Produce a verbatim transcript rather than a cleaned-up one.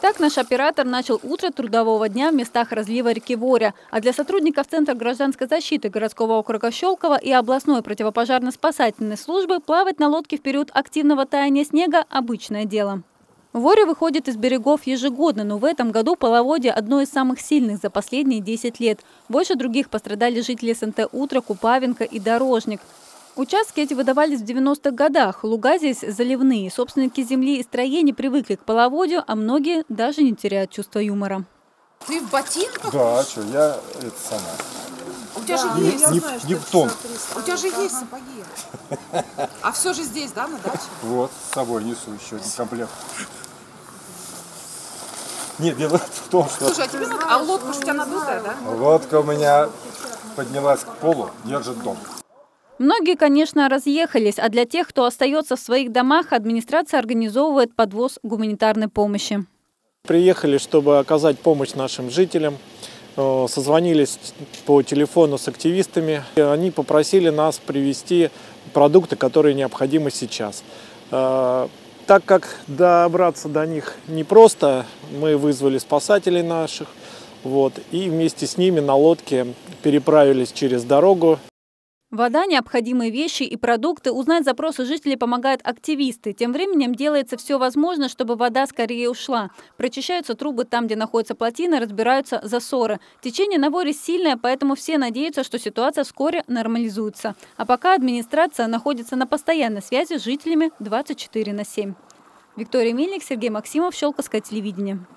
Так наш оператор начал утро трудового дня в местах разлива реки Воря. А для сотрудников Центра гражданской защиты городского округа Щелково и областной противопожарно-спасательной службы плавать на лодке в период активного таяния снега – обычное дело. Воря выходит из берегов ежегодно, но в этом году половодье одно из самых сильных за последние десять лет. Больше других пострадали жители СНТ Утро, Купавенко и Дорожник. Участки эти выдавались в девяностых годах. Луга здесь заливные. Собственники земли и строений привыкли к половодью, а многие даже не теряют чувство юмора. Ты в ботинках? Да, а что, я это сама. У тебя да, же есть. Я не, знаю, Нептун. У тебя же есть сапоги. А все же здесь, да, на даче? Вот, с собой несу еще один комплект. Нет, дело в том, что... Слушай, а тебе надо... А лодка у тебя надутая, да? Лодка у меня поднялась к полу, держит дом. Многие, конечно, разъехались, а для тех, кто остается в своих домах, администрация организовывает подвоз гуманитарной помощи. Приехали, чтобы оказать помощь нашим жителям. Созвонились по телефону с активистами. Они попросили нас привезти продукты, которые необходимы сейчас. Так как добраться до них непросто, мы вызвали спасателей наших, вот, и вместе с ними на лодке переправились через дорогу. Вода, необходимые вещи и продукты. Узнать запросы жителей помогают активисты. Тем временем делается все возможное, чтобы вода скорее ушла. Прочищаются трубы там, где находятся плотины, разбираются засоры. Течение на Воре сильное, поэтому все надеются, что ситуация вскоре нормализуется. А пока администрация находится на постоянной связи с жителями двадцать четыре на семь. Виктория Мельник, Сергей Максимов, Щелковское телевидение.